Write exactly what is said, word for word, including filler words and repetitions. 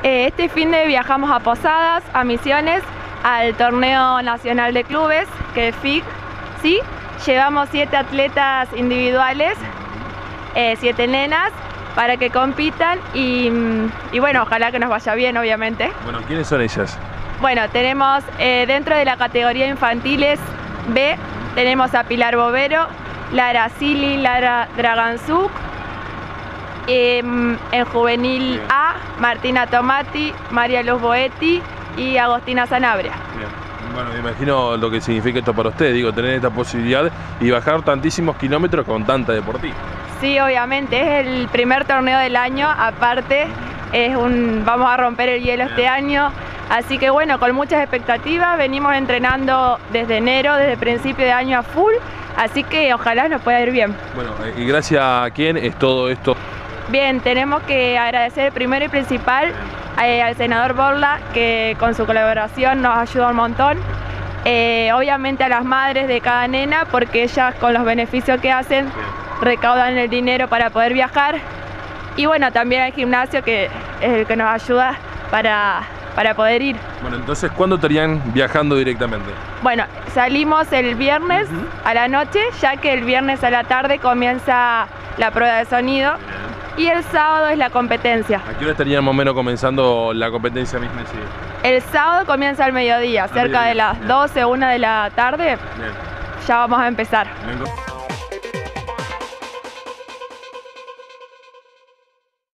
Eh, este fin de viajamos a Posadas, a Misiones, al Torneo Nacional de Clubes, que es F I C, ¿sí? Llevamos siete atletas individuales, eh, siete nenas, para que compitan y, y bueno, ojalá que nos vaya bien, obviamente. Bueno, ¿quiénes son ellas? Bueno, tenemos eh, dentro de la categoría infantiles B, tenemos a Pilar Bovero, Lara Sili, Lara Draganzuk, eh, en juvenil Bien. A, Martina Tomati, María Luz Boetti y Agostina Sanabria. Bien. Bueno, me imagino lo que significa esto para usted, digo, tener esta posibilidad y bajar tantísimos kilómetros con tanta deportiva. Sí, obviamente, es el primer torneo del año, aparte es un, vamos a romper el hielo Bien. Este año, así que bueno, con muchas expectativas, venimos entrenando desde enero, desde principio de año a full, así que ojalá nos pueda ir bien. Bueno, ¿y gracias a quién es todo esto? Bien, tenemos que agradecer primero y principal eh, al senador Borla, que con su colaboración nos ayuda un montón. Eh, obviamente a las madres de cada nena, porque ellas con los beneficios que hacen recaudan el dinero para poder viajar. Y bueno, también al gimnasio, que es el que nos ayuda para, para poder ir. Bueno, entonces, ¿cuándo estarían viajando directamente? Bueno, salimos el viernes uh-huh. a la noche, ya que el viernes a la tarde comienza la prueba de sonido. Bien. Y el sábado es la competencia. ¿A qué hora estarían más o menos comenzando la competencia misma? Sí. El sábado comienza al mediodía, a cerca mediodía. de las Bien. doce, una de la tarde. Bien. Ya vamos a empezar. Bien.